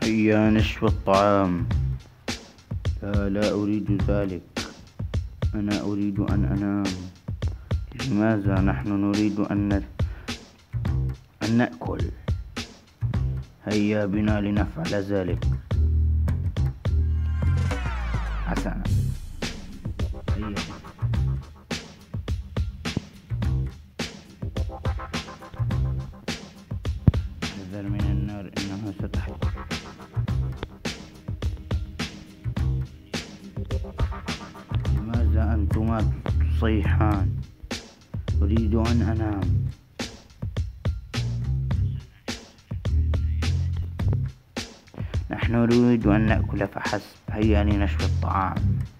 هيا نشوي الطعام. لا، لا أريد ذلك. أنا أريد أن أنام. لماذا نحن نريد أن نأكل؟ هيا بنا لنفعل ذلك. حسنا، هيا بنا. احذر من النار، إنها ستحرق. لماذا أنتما تصيحان؟ أريد أن أنام. نحن نريد أن نأكل فحسب. هيا لنشوي الطعام.